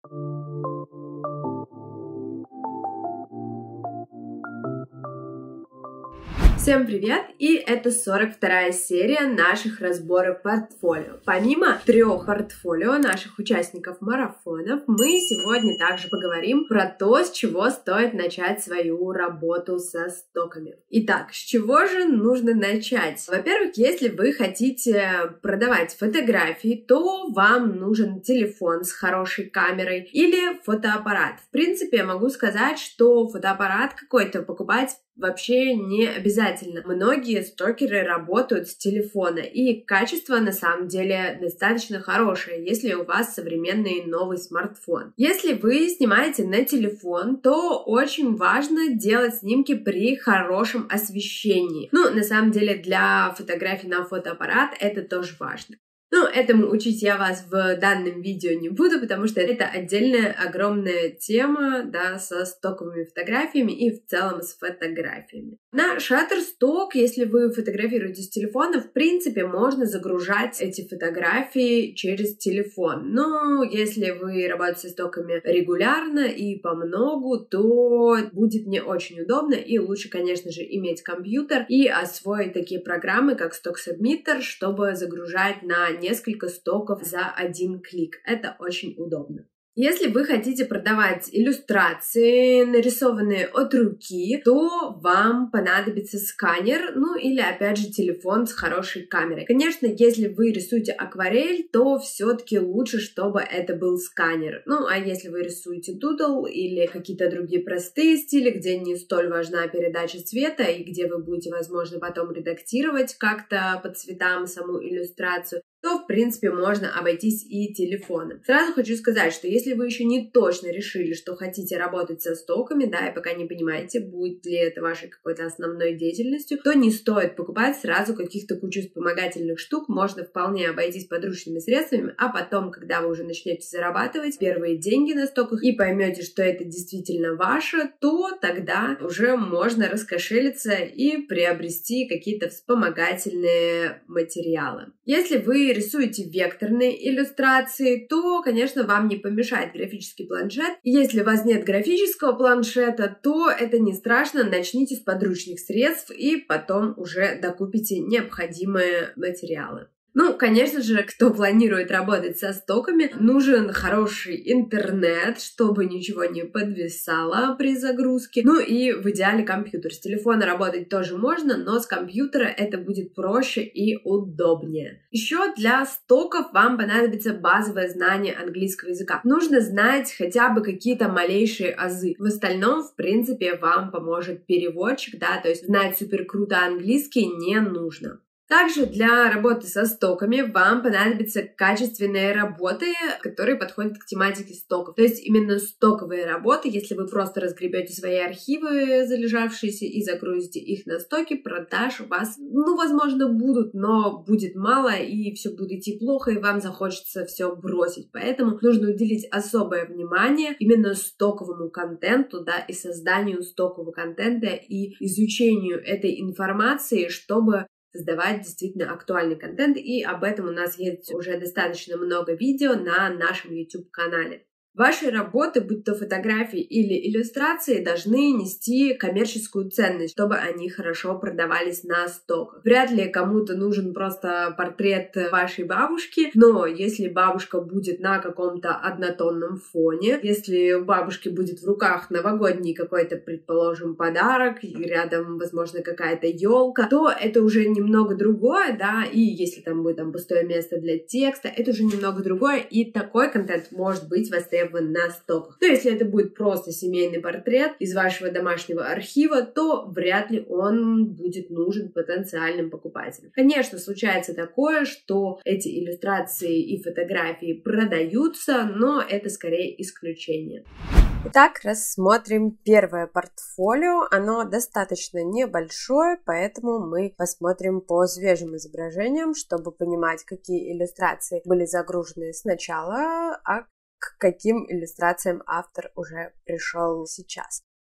Всем привет! И это 42-я серия наших разборов портфолио. Помимо 3 портфолио наших участников марафонов, мы сегодня также поговорим про то, с чего стоит начать свою работу со стоками. Итак, с чего же нужно начать? Во-первых, если вы хотите продавать фотографии, то вам нужен телефон с хорошей камерой или фотоаппарат. В принципе, я могу сказать, что фотоаппарат какой-то покупать вообще не обязательно. Многие стокеры работают с телефона, и качество на самом деле достаточно хорошее, если у вас современный новый смартфон. Если вы снимаете на телефон, то очень важно делать снимки при хорошем освещении. На самом деле для фотографий на фотоаппарат это тоже важно. Этому учить я вас в данном видео не буду, потому что это отдельная огромная тема, со стоковыми фотографиями и в целом с фотографиями. На Shutterstock, если вы фотографируете с телефона, в принципе, можно загружать эти фотографии через телефон. Но если вы работаете с стоками регулярно и по многу, то будет не очень удобно, и лучше, конечно же, иметь компьютер и освоить такие программы, как Stock Submitter, чтобы загружать на несколько стоков за один клик. Это очень удобно. Если вы хотите продавать иллюстрации, нарисованные от руки, то вам понадобится сканер, или опять же телефон с хорошей камерой. Конечно, если вы рисуете акварель, то все-таки лучше, чтобы это был сканер. А если вы рисуете дудл или какие-то другие простые стили, где не столь важна передача цвета и где вы будете, возможно, потом редактировать как-то по цветам саму иллюстрацию, то, в принципе, можно обойтись и телефоном. Сразу хочу сказать, что если вы еще не точно решили, что хотите работать со стоками, и пока не понимаете, будет ли это вашей какой-то основной деятельностью, то не стоит покупать сразу каких-то кучу вспомогательных штук, можно вполне обойтись подручными средствами, а потом, когда вы уже начнете зарабатывать первые деньги на стоках и поймете, что это действительно ваше, то тогда уже можно раскошелиться и приобрести какие-то вспомогательные материалы. Если вы рисуете векторные иллюстрации, то, конечно, вам не помешает графический планшет. Если у вас нет графического планшета, то это не страшно, начните с подручных средств и потом уже докупите необходимые материалы. Конечно же, кто планирует работать со стоками, нужен хороший интернет, чтобы ничего не подвисало при загрузке. И в идеале компьютер. С телефона работать тоже можно, но с компьютера это будет проще и удобнее. Еще для стоков вам понадобится базовое знание английского языка. Нужно знать хотя бы какие-то малейшие азы. В остальном, в принципе, вам поможет переводчик, то есть знать супер круто английский не нужно. Также для работы со стоками вам понадобятся качественные работы, которые подходят к тематике стоков. То есть именно стоковые работы, если вы просто разгребете свои архивы залежавшиеся и загрузите их на стоки, продаж у вас, возможно, будут, но будет мало, и все будет идти плохо, и вам захочется все бросить. Поэтому нужно уделить особое внимание именно стоковому контенту, и созданию стокового контента и изучению этой информации, чтобы создавать действительно актуальный контент, и об этом у нас есть уже достаточно много видео на нашем YouTube-канале. Ваши работы, будь то фотографии или иллюстрации, должны нести коммерческую ценность, чтобы они хорошо продавались на стоках. Вряд ли кому-то нужен просто портрет вашей бабушки, но если бабушка будет на каком-то однотонном фоне, если у бабушки будет в руках новогодний какой-то, предположим, подарок, и рядом, возможно, какая-то елка, то это уже немного другое, и если там будет пустое место для текста, это уже немного другое, и такой контент может быть востребован на стоках. Но если это будет просто семейный портрет из вашего домашнего архива, то вряд ли он будет нужен потенциальным покупателям. Конечно, случается такое, что эти иллюстрации и фотографии продаются, но это скорее исключение. Итак, рассмотрим первое портфолио. Оно достаточно небольшое, поэтому мы посмотрим по свежим изображениям, чтобы понимать, какие иллюстрации были загружены сначала, а к каким иллюстрациям автор уже пришел сейчас.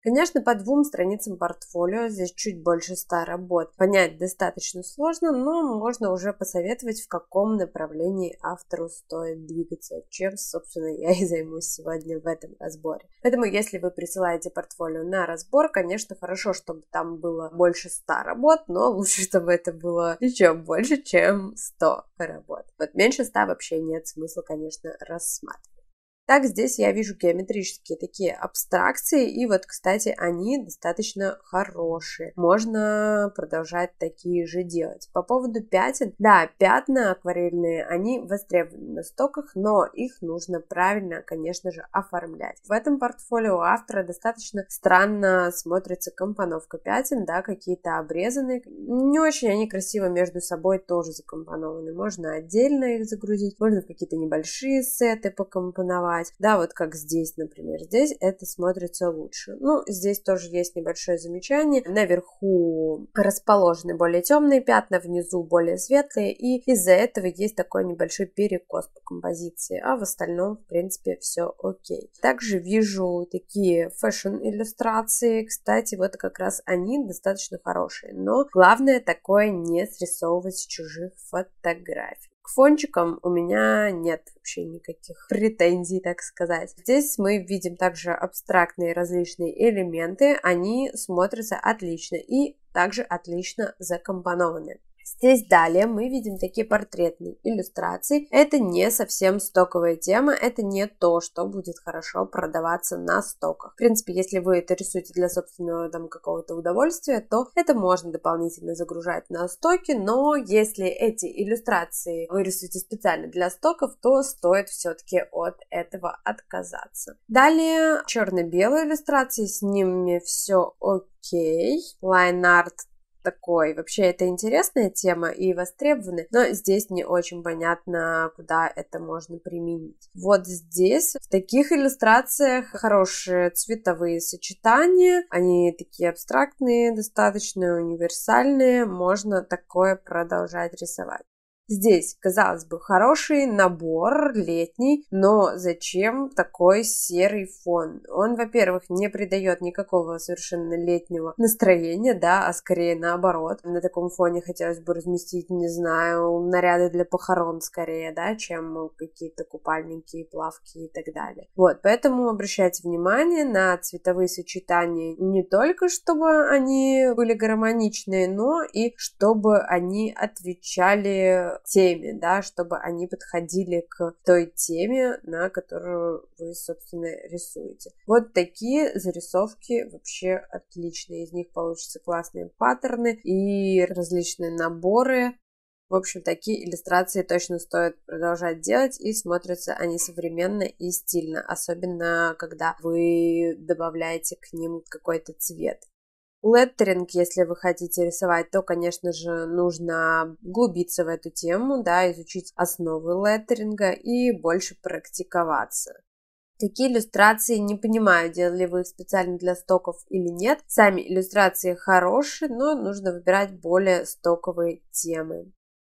Конечно, по 2 страницам портфолио, здесь чуть больше 100 работ, понять достаточно сложно, но можно уже посоветовать, в каком направлении автору стоит двигаться, чем, собственно, я и займусь сегодня в этом разборе. Поэтому, если вы присылаете портфолио на разбор, конечно, хорошо, чтобы там было больше 100 работ, но лучше, чтобы это было еще больше, чем 100 работ. Вот меньше 100 вообще нет смысла, конечно, рассматривать. Так, здесь я вижу геометрические такие абстракции, и вот, кстати, они достаточно хорошие. Можно продолжать такие же делать. По поводу пятен, да, пятна акварельные, они востребованы на стоках, но их нужно правильно, конечно же, оформлять. В этом портфолио у автора достаточно странно смотрится компоновка пятен, да, какие-то обрезанные. Не очень они красиво между собой тоже закомпонованы. Можно отдельно их загрузить, можно в какие-то небольшие сеты покомпоновать. Да, вот как здесь, например. Здесь это смотрится лучше. Ну, здесь тоже есть небольшое замечание. Наверху расположены более темные пятна, внизу более светлые, и из-за этого есть такой небольшой перекос по композиции, а в остальном, в принципе, все окей. Также вижу такие фэшн-иллюстрации. Кстати, вот как раз они достаточно хорошие, но главное такое не срисовывать с чужих фотографий. К фончикам у меня нет вообще никаких претензий, так сказать. Здесь мы видим также абстрактные различные элементы, они смотрятся отлично и также отлично закомпонованы. Здесь далее мы видим такие портретные иллюстрации. Это не совсем стоковая тема, это не то, что будет хорошо продаваться на стоках. В принципе, если вы это рисуете для собственного там какого-то удовольствия, то это можно дополнительно загружать на стоки, но если эти иллюстрации вы рисуете специально для стоков, то стоит все-таки от этого отказаться. Далее черно-белые иллюстрации, с ними все окей. Line-арт такой. Вообще, это интересная тема и востребованная, но здесь не очень понятно, куда это можно применить. Вот здесь, в таких иллюстрациях, хорошие цветовые сочетания, они такие абстрактные, достаточно универсальные, можно такое продолжать рисовать. Здесь, казалось бы, хороший набор летний, но зачем такой серый фон? Он, во-первых, не придает никакого совершенно летнего настроения, да, а скорее наоборот. На таком фоне хотелось бы разместить, не знаю, наряды для похорон скорее, да, чем какие-то купальники, плавки и так далее. Вот, поэтому обращайте внимание на цветовые сочетания не только, чтобы они были гармоничные, но и чтобы они отвечали теме, да, чтобы они подходили к той теме, на которую вы, собственно, рисуете. Вот такие зарисовки вообще отличные. Из них получатся классные паттерны и различные наборы. В общем, такие иллюстрации точно стоит продолжать делать, и смотрятся они современно и стильно, особенно когда вы добавляете к ним какой-то цвет. Леттеринг, если вы хотите рисовать, то, конечно же, нужно углубиться в эту тему, да, изучить основы леттеринга и больше практиковаться. Такие иллюстрации, не понимаю, делали вы их специально для стоков или нет. Сами иллюстрации хорошие, но нужно выбирать более стоковые темы.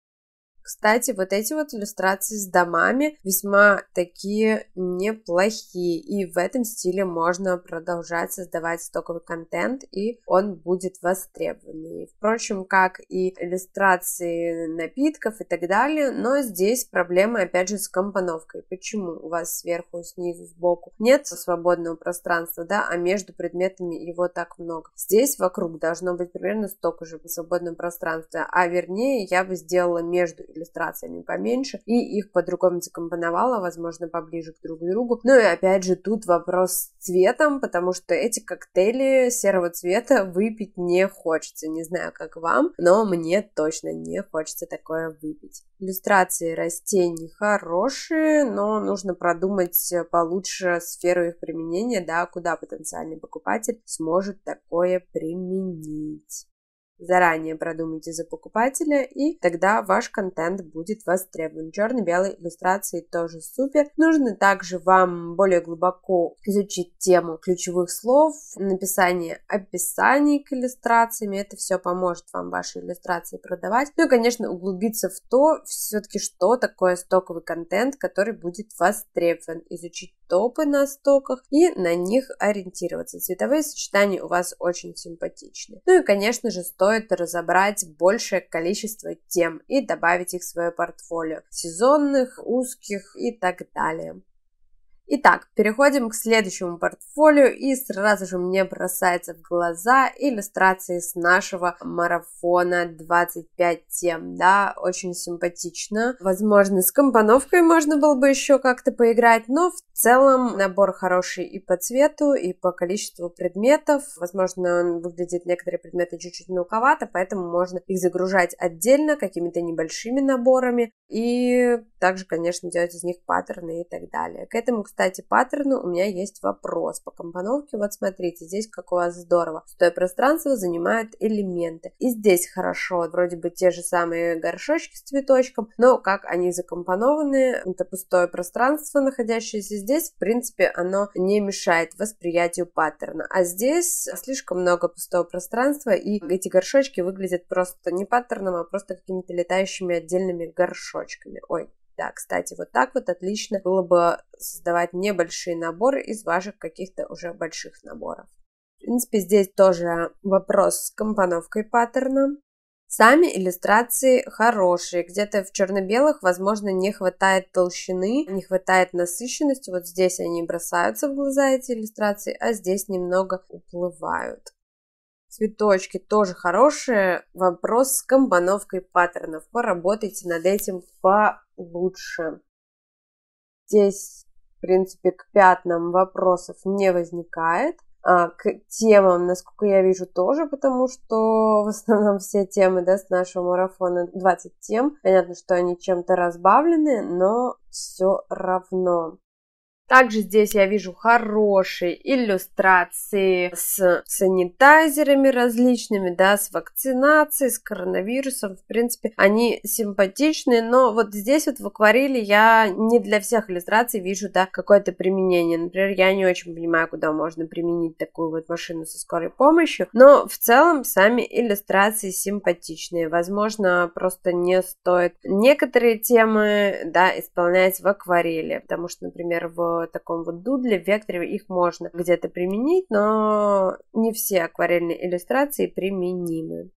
Кстати, вот эти вот иллюстрации с домами весьма такие неплохие, и в этом стиле можно продолжать создавать стоковый контент, и он будет востребованный. Впрочем, как и иллюстрации напитков и так далее, но здесь проблема, опять же, с компоновкой. Почему у вас сверху, снизу, сбоку нет свободного пространства, да, а между предметами его так много? Здесь вокруг должно быть примерно столько же свободного пространства, а вернее я бы сделала между иллюстрациями поменьше и их по-другому закомпоновала, возможно, поближе к друг другу. Ну и опять же тут вопрос с цветом, потому что эти коктейли серого цвета выпить не хочется. Не знаю, как вам, но мне точно не хочется такое выпить. Иллюстрации растений хорошие, но нужно продумать получше сферу их применения, да, куда потенциальный покупатель сможет такое применить. Заранее продумайте за покупателя, и тогда ваш контент будет востребован. Черно-белые иллюстрации тоже супер. Нужно также вам более глубоко изучить тему ключевых слов, написание описаний к иллюстрациям. Это все поможет вам ваши иллюстрации продавать. Ну и, конечно, углубиться в то, все-таки, что такое стоковый контент, который будет востребован. Изучить топы на стоках и на них ориентироваться. Цветовые сочетания у вас очень симпатичны. Ну и, конечно же, стоит разобрать большее количество тем и добавить их в свое портфолио. Сезонных, узких и так далее. Итак, переходим к следующему портфолио, и сразу же мне бросается в глаза иллюстрации с нашего марафона 25 тем, да, очень симпатично. Возможно, с компоновкой можно было бы еще как-то поиграть, но в целом набор хороший и по цвету, и по количеству предметов. Возможно, он выглядит некоторые предметы чуть-чуть мелковато, поэтому можно их загружать отдельно какими-то небольшими наборами, и также, конечно, делать из них паттерны и так далее. К этому, кстати, паттерну у меня есть вопрос по компоновке. Вот смотрите, здесь как у вас здорово. Пустое пространство занимают элементы. И здесь хорошо, вроде бы те же самые горшочки с цветочком, но как они закомпонованы, это пустое пространство, находящееся здесь, в принципе, оно не мешает восприятию паттерна. А здесь слишком много пустого пространства, и эти горшочки выглядят просто не паттерном, а просто какими-то летающими отдельными горшочками. Ой. Да, кстати, вот так вот отлично было бы создавать небольшие наборы из ваших каких-то уже больших наборов. В принципе, здесь тоже вопрос с компоновкой паттерна. Сами иллюстрации хорошие. Где-то в черно-белых, возможно, не хватает толщины, не хватает насыщенности. Вот здесь они бросаются в глаза, эти иллюстрации, а здесь немного уплывают. Цветочки тоже хорошие. Вопрос с компоновкой паттернов. Поработайте над этим получше. Здесь, в принципе, к пятнам вопросов не возникает. К темам, насколько я вижу, тоже, потому что в основном все темы, да, с нашего марафона 20 тем. Понятно, что они чем-то разбавлены, но все равно. Также здесь я вижу хорошие иллюстрации с санитайзерами различными, да, с вакцинацией, с коронавирусом. В принципе, они симпатичные, но вот здесь вот в акварели я не для всех иллюстраций вижу, да, какое-то применение. Например, я не очень понимаю, куда можно применить такую вот машину со скорой помощью, но в целом сами иллюстрации симпатичные. Возможно, просто не стоит некоторые темы, да, исполнять в акварели, потому что, например, в таком вот дудле, в векторе их можно где-то применить, но не все акварельные иллюстрации применимы.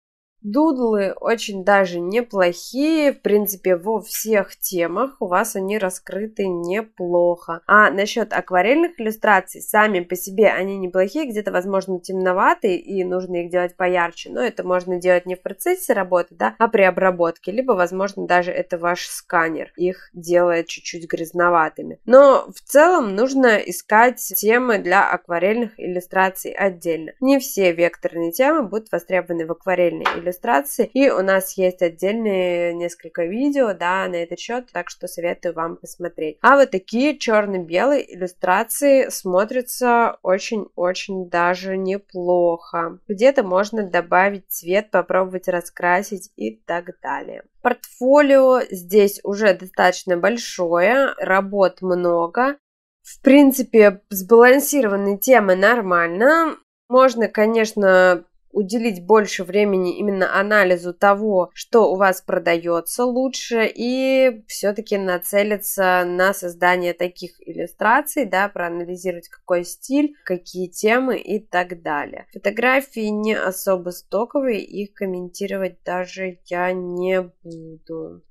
Дудлы очень даже неплохие, в принципе, во всех темах у вас они раскрыты неплохо. А насчет акварельных иллюстраций, сами по себе они неплохие, где-то, возможно, темноватые и нужно их делать поярче, но это можно делать не в процессе работы, да, а при обработке, либо, возможно, даже это ваш сканер их делает чуть-чуть грязноватыми. Но в целом нужно искать темы для акварельных иллюстраций отдельно. Не все векторные темы будут востребованы в акварельной иллюстрации, и у нас есть отдельные несколько видео, да, на этот счет, так что советую вам посмотреть. А вот такие черно-белые иллюстрации смотрятся очень-очень даже неплохо. Где-то можно добавить цвет, попробовать раскрасить и так далее. Портфолио здесь уже достаточно большое, работ много. В принципе, сбалансированные темы нормально. Можно, конечно, уделить больше времени именно анализу того, что у вас продается лучше, и все-таки нацелиться на создание таких иллюстраций, да, проанализировать какой стиль, какие темы и так далее. Фотографии не особо стоковые, их комментировать даже я не буду.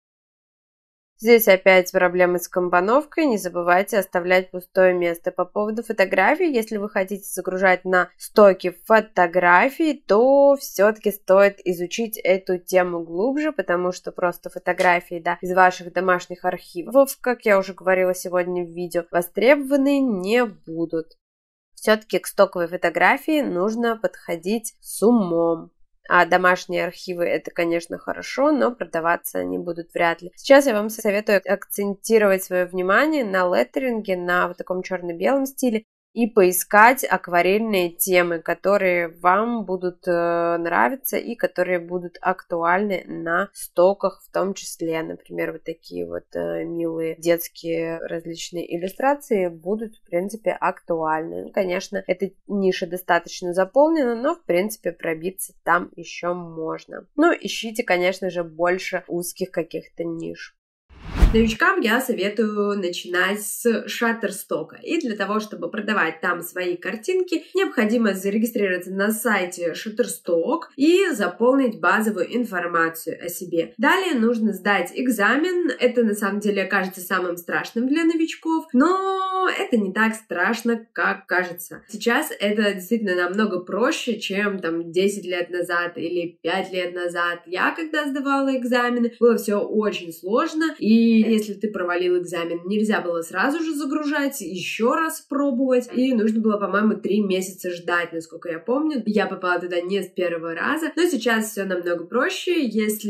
Здесь опять проблемы с компоновкой, не забывайте оставлять пустое место. По поводу фотографий, если вы хотите загружать на стоки фотографий, то все-таки стоит изучить эту тему глубже, потому что просто фотографии, да, из ваших домашних архивов, как я уже говорила сегодня в видео, востребованы не будут. Все-таки к стоковой фотографии нужно подходить с умом. А домашние архивы это, конечно, хорошо, но продаваться они будут вряд ли. Сейчас я вам советую акцентировать свое внимание на леттеринге, на вот таком черно-белом стиле. и поискать акварельные темы, которые вам будут нравиться и которые будут актуальны на стоках в том числе. Например, вот такие вот милые детские различные иллюстрации будут, в принципе, актуальны. Конечно, эта ниша достаточно заполнена, но, в принципе, пробиться там еще можно. Ну, ищите, конечно же, больше узких каких-то ниш. Новичкам я советую начинать с Shutterstock. И для того, чтобы продавать там свои картинки, необходимо зарегистрироваться на сайте Shutterstock и заполнить базовую информацию о себе. Далее нужно сдать экзамен. Это на самом деле кажется самым страшным для новичков, но это не так страшно, как кажется. Сейчас это действительно намного проще, чем там 10 лет назад или 5 лет назад. Я когда сдавала экзамены, было все очень сложно, и если ты провалил экзамен, нельзя было сразу же загружать, еще раз пробовать, и нужно было, по-моему, 3 месяца ждать, насколько я помню. Я попала туда не с первого раза, но сейчас все намного проще.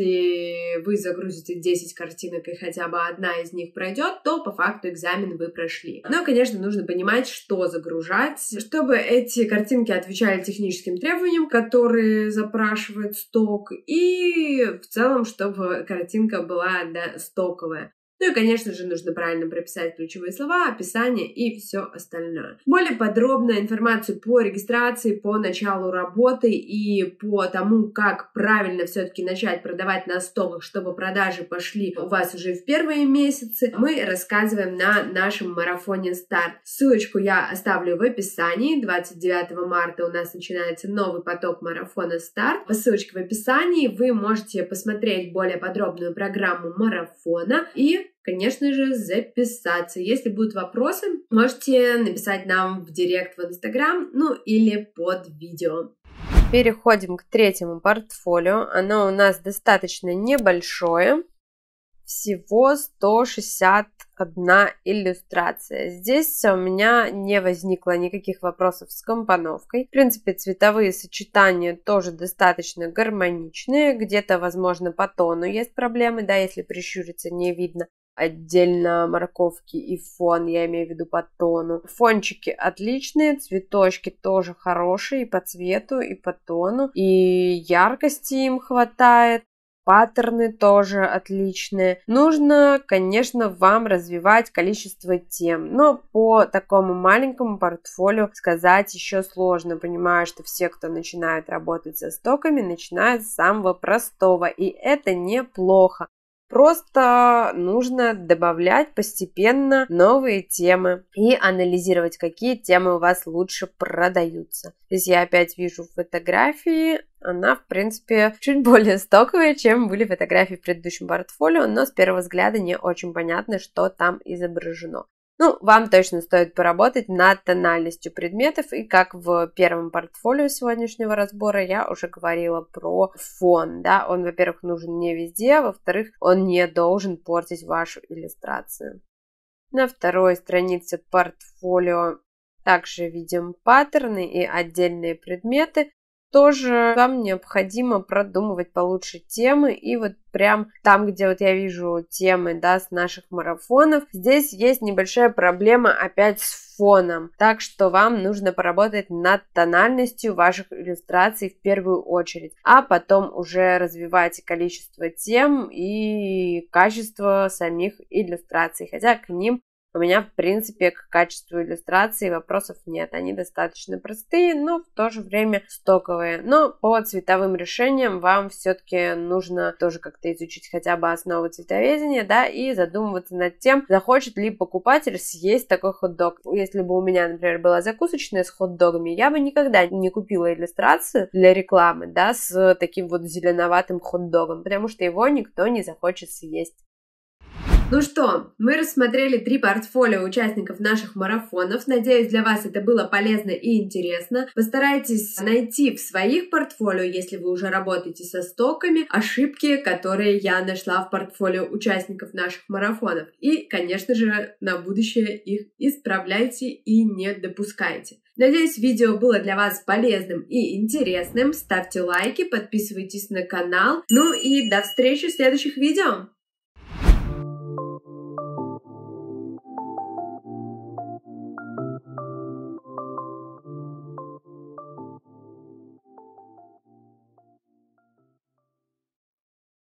Если вы загрузите 10 картинок и хотя бы одна из них пройдет, то по факту экзамен вы прошли. Но, конечно, нужно понимать, что загружать, чтобы эти картинки отвечали техническим требованиям, которые запрашивает сток, и в целом, чтобы картинка была стоковая. Ну и, конечно же, нужно правильно прописать ключевые слова, описание и все остальное. Более подробную информацию по регистрации, по началу работы и по тому, как правильно все-таки начать продавать на стоках, чтобы продажи пошли у вас уже в первые месяцы, мы рассказываем на нашем марафоне «Старт». Ссылочку я оставлю в описании. 29 марта у нас начинается новый поток марафона «Старт». По ссылочке в описании вы можете посмотреть более подробную программу марафона и, конечно же, записаться. Если будут вопросы, можете написать нам в директ в Инстаграм, ну или под видео. Переходим к третьему портфолио. Оно у нас достаточно небольшое. Всего 161 иллюстрация. Здесь у меня не возникло никаких вопросов с компоновкой. В принципе, цветовые сочетания тоже достаточно гармоничные. Где-то, возможно, по тону есть проблемы, да, если прищуриться, не видно отдельно морковки и фон, я имею в виду по тону. Фончики отличные, цветочки тоже хорошие и по цвету, и по тону, и яркости им хватает. Паттерны тоже отличные. Нужно, конечно, вам развивать количество тем, но по такому маленькому портфолио сказать еще сложно. Понимаю, что все, кто начинает работать со стоками, начинают с самого простого, и это неплохо. Просто нужно добавлять постепенно новые темы и анализировать, какие темы у вас лучше продаются. Здесь я опять вижу фотографии. Она, в принципе, чуть более стоковая, чем были фотографии в предыдущем портфолио, но с первого взгляда не очень понятно, что там изображено. Ну, вам точно стоит поработать над тональностью предметов, и как в первом портфолио сегодняшнего разбора я уже говорила про фон, да, он, во-первых, нужен не везде, а во-вторых, он не должен портить вашу иллюстрацию. На второй странице портфолио также видим паттерны и отдельные предметы. Тоже вам необходимо продумывать получше темы, и вот прям там, где вот я вижу темы, да, с наших марафонов, здесь есть небольшая проблема опять с фоном, так что вам нужно поработать над тональностью ваших иллюстраций в первую очередь, а потом уже развивать количество тем и качество самих иллюстраций, хотя к ним у меня, в принципе, к качеству иллюстрации вопросов нет. Они достаточно простые, но в то же время стоковые. Но по цветовым решениям вам все-таки нужно тоже как-то изучить хотя бы основы цветоведения, да, и задумываться над тем, захочет ли покупатель съесть такой хот-дог. Если бы у меня, например, была закусочная с хот-догами, я бы никогда не купила иллюстрацию для рекламы, да, с таким вот зеленоватым хот-догом, потому что его никто не захочет съесть. Ну что, мы рассмотрели 3 портфолио участников наших марафонов. Надеюсь, для вас это было полезно и интересно. Постарайтесь найти в своих портфолио, если вы уже работаете со стоками, ошибки, которые я нашла в портфолио участников наших марафонов. И, конечно же, на будущее их исправляйте и не допускайте. Надеюсь, видео было для вас полезным и интересным. Ставьте лайки, подписывайтесь на канал. Ну и до встречи в следующих видео!